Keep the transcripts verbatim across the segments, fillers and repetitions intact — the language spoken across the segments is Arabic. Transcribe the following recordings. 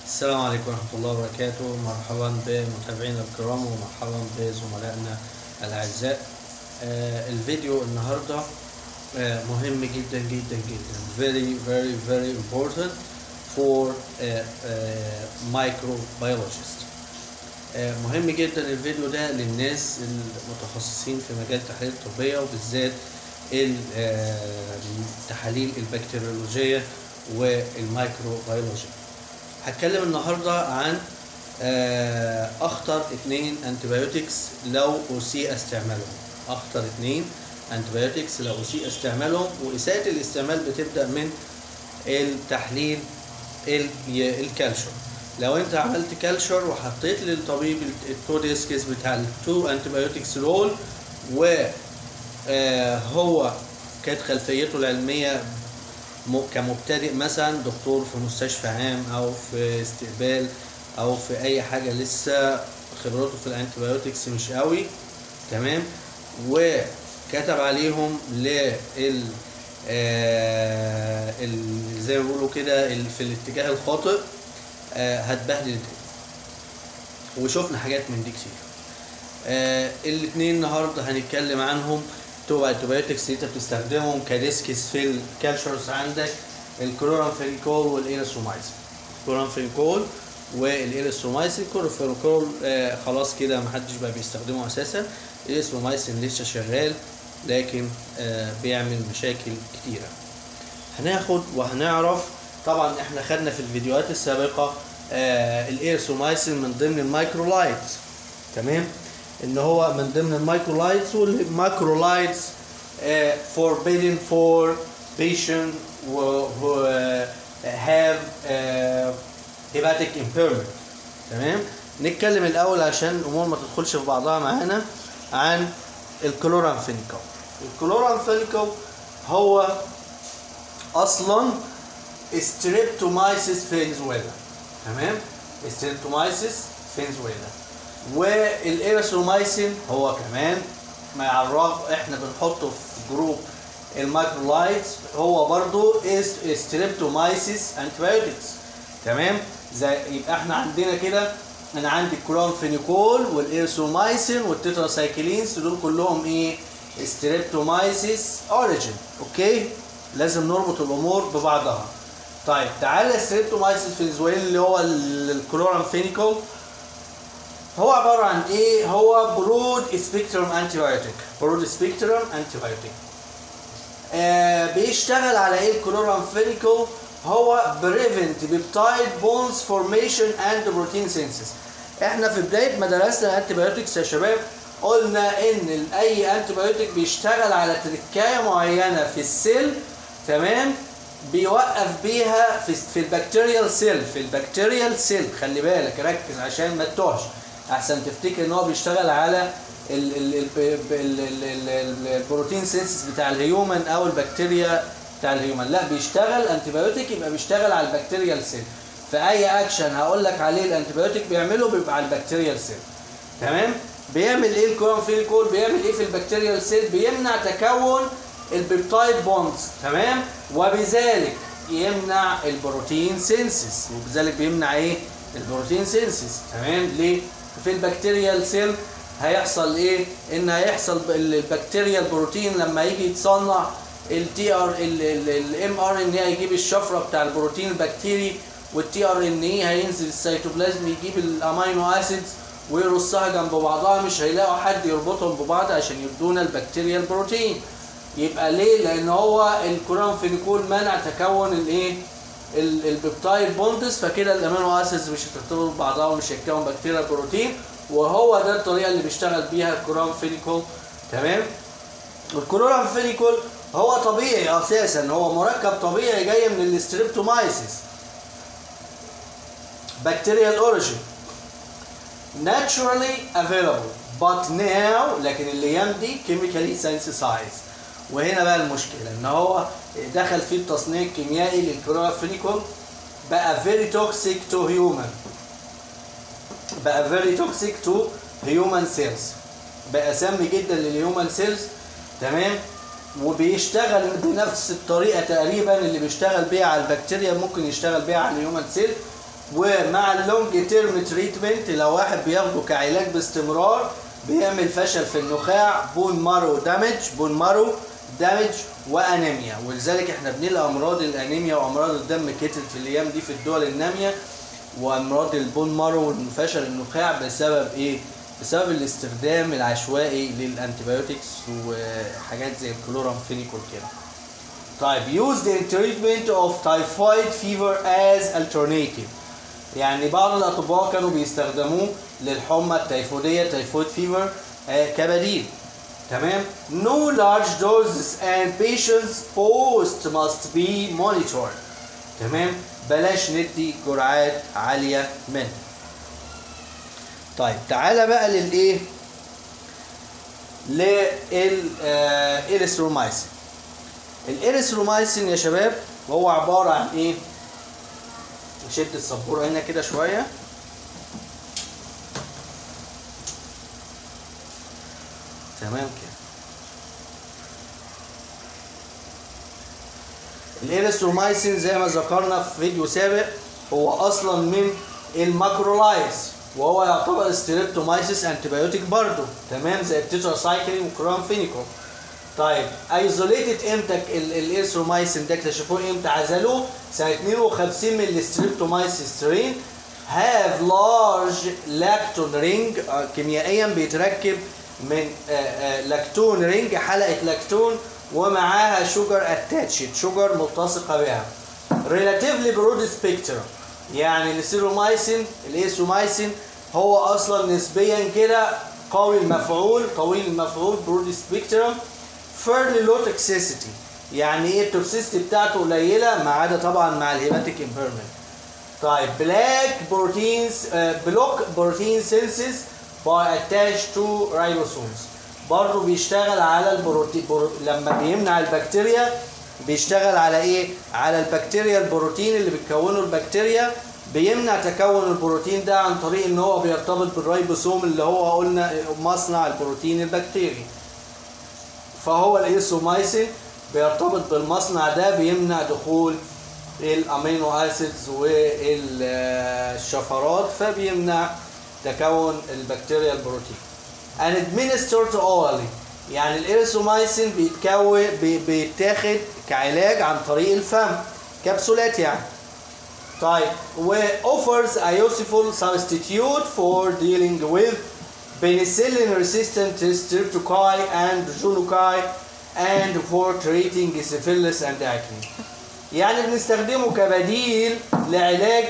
السلام عليكم ورحمة الله وبركاته. مرحبا بمتابعينا الكرام ومرحبا بزملائنا الأعزاء. آه الفيديو النهاردة آه مهم جدا جدا جدا very very very important for uh, uh, microbiologist. آه مهم جدا الفيديو ده للناس المتخصصين في مجال التحاليل الطبية وبالذات التحاليل البكتيريولوجية والميكروبيولوجيا. هتكلم النهارده عن اخطر اتنين انتيبيوتكس لو اسيء استعمالهم. اخطر اتنين انتيبيوتكس لو اسيء استعمالهم، واساءة الاستعمال بتبدا من التحليل الكالشر. لو انت عملت كالشر وحطيت للطبيب التو ديسكس بتاع التو انتيبيوتكس رول، وهو كانت خلفيته العلميه كمبتدئ مثلا دكتور في مستشفى عام او في استقبال او في اي حاجه، لسه خبرته في الانتيبيوتكس مش قوي، تمام، وكتب عليهم لل آه زي ما بيقولوا كده في الاتجاه الخاطئ، آه هتبهدل الدنيا. وشفنا حاجات من دي كتير. آه الاثنين النهارده هنتكلم عنهم. تو انتيبيوتكس اللي انت بتستخدمهم كديسكس في الكالشرز عندك: الكلورامفينيكول والإيريثرومايسين. الكلورامفينيكول والإيريثرومايسين. الكلورامفينيكول آه خلاص كده محدش بقى بيستخدمه اساسا. الإيريثرومايسين لسه شغال لكن آه بيعمل مشاكل كتيره. هناخد وهنعرف. طبعا احنا خدنا في الفيديوهات السابقه آه الإيريثرومايسين من ضمن المايكرولايتس، تمام، ان هو من ضمن المايكرولايتس، والمايكرولايتس uh, forbidden for patients who, who uh, have uh, hepatic impairment. تمام. نتكلم الاول عشان الامور ما تدخلش في بعضها معانا عن الكلورامفينيكول. الكلورامفينيكول هو اصلا ستريبتومايسيس فينزويلا، تمام، ستريبتومايسيس فينزويلا. والإيريثرومايسين هو كمان مع الرغم احنا بنحطه في جروب المايكرولايتس، هو برضو ستريبتومايسيس انتيبيوتكس، تمام. زي يبقى احنا عندنا كده، انا عندي الكلورامفينيكول والإيريثرومايسين والتتراسايكلينز، دول كلهم ايه؟ ستريبتومايسيس اوريجين. اوكي، لازم نربط الامور ببعضها. طيب تعالى الستريبتومايسيس فينزويلا اللي هو الكلورامفينيكول هو عبارة عن ايه؟ هو برود سبيكترم انتيبيوتيك. برود سبيكترم انتيبيوتيك. آه بيشتغل على ايه الكلورامفينيكول؟ هو بريفنت بيبتايد بونز فورميشن اند بروتين سينثيس. احنا في بداية ما درسنا الانتيبيوتكس يا شباب قلنا ان اي انتيبيوتيك بيشتغل على تركاية معينة في السيل، تمام، بيوقف بيها في في البكتيريال سيل. في البكتيريال سيل خلي بالك، ركز عشان ما تتوهش، احسن تفتكر ان هو بيشتغل على البروتين سينثيس بتاع الهيومن او البكتيريا بتاع الهيومن. لا، بيشتغل انتيبيوتيك يبقى بيشتغل على البكتيريال سيل. فاي اكشن هقول لك عليه الانتيبيوتيك بيعمله بيبقى على البكتيريال سيل، تمام. بيعمل ايه الكلورامفينيكول؟ بيعمل ايه في البكتيريال سيل؟ بيمنع تكون البيبتايد بوندز، تمام، وبذلك يمنع البروتين سينثيس. وبذلك بيمنع ايه؟ البروتين سينثيس، تمام. ليه؟ في البكتيريال سيل هيحصل ايه؟ ان هيحصل البكتيريال بروتين لما يجي يتصنع التي ار الام ار ان اي هيجيب الشفره بتاع البروتين البكتيري، والتي ار ان اي هينزل السيتوبلازم يجيب الامينو اسيدز ويرصها جنب بعضها، مش هيلاقوا حد يربطهم ببعض عشان يدونا البكتيريال بروتين. يبقى ليه؟ لان هو الكلورامفينيكول منع تكون الايه؟ البيبتايد بوندز، فكده الامينو اسيدز مش هترتبط ببعضها ومش هيتكون بكتيريا بروتين، وهو ده الطريقه اللي بيشتغل بيها الكلورامفينيكول، تمام. الكلورامفينيكول هو طبيعي اساسا، هو مركب طبيعي جاي من الستريبتومايسيس بكتيريال اوريجين naturally available but now، لكن الايام دي chemically synthesized. وهنا بقى المشكله ان هو دخل فيه التصنيع الكيميائي للكلورامفينيكول، بقى very toxic to human، بقى very toxic to human cells، بقى سام جدا للهيومن سيلز، تمام. وبيشتغل بنفس الطريقه تقريبا اللي بيشتغل بيها على البكتيريا ممكن يشتغل بيها على الهيومن سيل. ومع اللونج تيرم تريتمنت لو واحد بياخده كعلاج باستمرار بيعمل فشل في النخاع، بون مارو دامج، بون مارو دامج وانيميا. ولذلك احنا بنلقى امراض الانيميا وامراض الدم كترت في الايام دي في الدول الناميه، وامراض البون مارو وفشل النخاع بسبب ايه؟ بسبب الاستخدام العشوائي للانتيبيوتكس وحاجات زي الكلورامفينيكول كده. طيب used in treatment of typhoid fever as alternative. يعني بعض الاطباء كانوا بيستخدموه للحمى التيفوديه تيفويد فيفر كبديل. تمام. No large doses and patients post must be monitored. تمام. بلاش ندي جرعات عاليه منه. طيب تعالى بقى للايه؟ للإريثرومايسين. الإريثرومايسين يا شباب هو عباره عن ايه؟ نشد السبوره هنا كده شويه. تمام كده. الإريثرومايسين زي ما ذكرنا في فيديو سابق هو اصلا من الماكرولايز، وهو يعتبر ستريبتومايسيس انتيبيوتيك برضه. تمام. زي التتراسايكلين وكلورامفينيكول. طيب ايزوليتد امتى الإريثرومايسين ده اكتشفوه امتى؟ عزلوه سنه اتنين وخمسين من الستريبتومايسيس سترين. هاف لارج لاكتون رينج، كيميائيا بيتركب من لاكتون رينج، حلقه لاكتون ومعاها شوجر اتاتشد، شوجر ملتصقه بها. ريلاتيفلي برود سبيكترم، يعني السيرومايسين الإريثرومايسين هو اصلا نسبيا كده قوي المفعول، طويل المفعول، برود سبيكترم، فيرلي لو توكسيسيتي. يعني ايه التوكسيسيتي بتاعته؟ قليله، ما عدا طبعا مع الهيباتيك امبيرمنت. طيب بلاك بروتينز بلوك بروتين سينسز باي اتاش تو رايبوسومز، برضه بيشتغل على البروتين برو... لما بيمنع البكتيريا بيشتغل على ايه؟ على البكتيريا، البروتين اللي بتكونه البكتيريا بيمنع تكون البروتين ده عن طريق ان هو بيرتبط بالرايبوسوم اللي هو قلنا مصنع البروتين البكتيري. فهو الإريثرومايسين بيرتبط بالمصنع ده، بيمنع دخول الامينو اسيدز والشفرات، فبيمنع تكون البكتيريا البروتين. and administered orally، يعني الإريثرومايسين بيتكون بيتاخد كعلاج عن طريق الفم، كبسولات يعني. طيب و offers a useful substitute for dealing with penicillin resistant streptococci and jejunococci and for treating syphilis and acne. يعني بنستخدمه كبديل لعلاج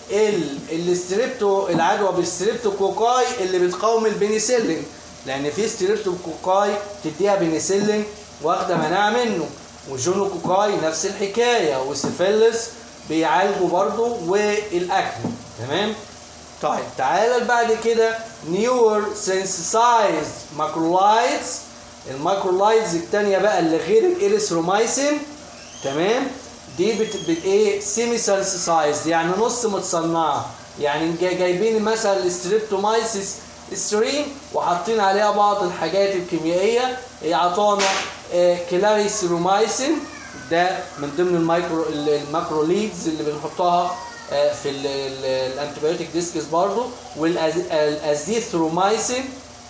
الاستريبتو العدوى بالستريبتوكوكاي اللي بتقاوم البنسلين، لان في ستريبتوكوكاي تديها بنسلين واخده مناعه منه، وجونوكوكاي نفس الحكايه، وسيفيلس بيعالجوا برضه، والاكني. تمام. طيب تعالى بعد كده نيور سينسيسايز ماكرولايدز. الماكرولايدز الثانيه بقى اللي غير الإريثرومايسين. تمام. دي بت بت ايه؟ سيمي سينسيسايز، يعني نص متصنعه، يعني جايبين مثلا الستريبتومايسيس سترين وحاطين عليها بعض الحاجات الكيميائيه. عطانا آه كلاريسيرومايسين، ده من ضمن المايكرو الماكروليدز اللي بنحطها آه في الانتيبيوتيك ديسكس برضو. والازيثرومايسين،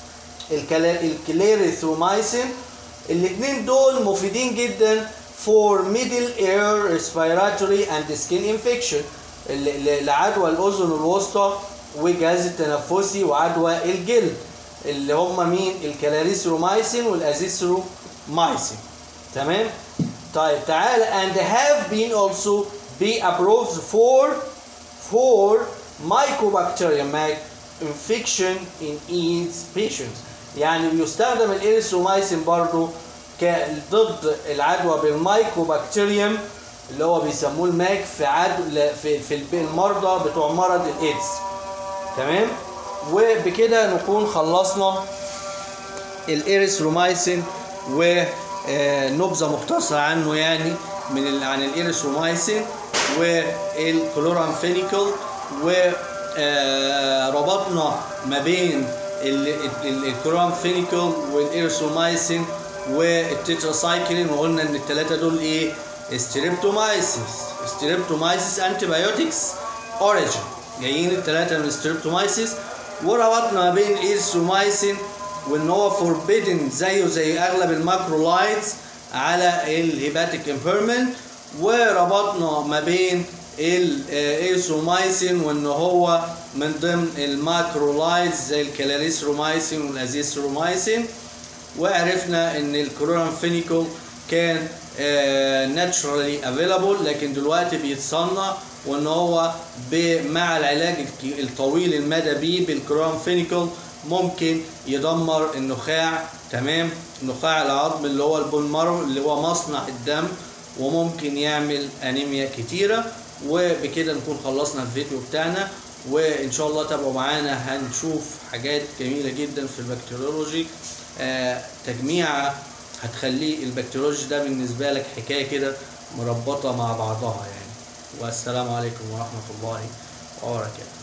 الكلاريثرومايسين، الاثنين دول مفيدين جدا for middle ear respiratory and skin infection، لعدوى الاذن الوسطى والجهاز التنفسي وعدوى الجلد، اللي هم مين؟ الكلاريثرومايسين والازيثرومايسين. تمام. طيب تعال and have been also be approved for for mycobacterium infection in AIDS patients. يعني بيستخدم الإريثرومايسين برضو ضد العدوى بالمايكوبكتيريوم اللي هو بيسموه الماك في عدو في في المرضى بتوع مرض الايدز. تمام. وبكده نكون خلصنا الإريثرومايسين ونبذه مختصره عنه، يعني من عن الإريثرومايسين والكلورامفينيكول، وربطنا ما بين الكلورامفينيكول والإريثرومايسين والتتراسايكلين، وقلنا ان الثلاثه دول ايه؟ ستريبتومايسيس ستريبتومايسيس انتيبيوتكس اوريجين، جايين الثلاثه من ستريبتومايسيس، وربطنا ما بين الايريثرومايسين وان هو فوربيدن زيه زي اغلب الماكرولايدز على الهيباتيك امبيرمنت، وربطنا ما بين الايريثرومايسين وان هو من ضمن الماكرولايدز زي الكلاريثرومايسين والازيثرومايسين، وعرفنا ان الكلورامفينيكول كان ناتشرالي افيلابل لكن دلوقتي بيتصنع، وان هو مع العلاج الطويل المدى بيه بالكلورامفينيكول ممكن يدمر النخاع، تمام، نخاع العظم اللي هو البون مارو اللي هو مصنع الدم، وممكن يعمل انيميا كتيره. وبكده نكون خلصنا الفيديو بتاعنا، وان شاء الله تابعوا معانا، هنشوف حاجات جميله جدا في البكتيريولوجي، آه تجميعه هتخليه البكتيريولوجي ده بالنسبه لك حكايه كده مربطه مع بعضها يعني. والسلام عليكم ورحمه الله وبركاته.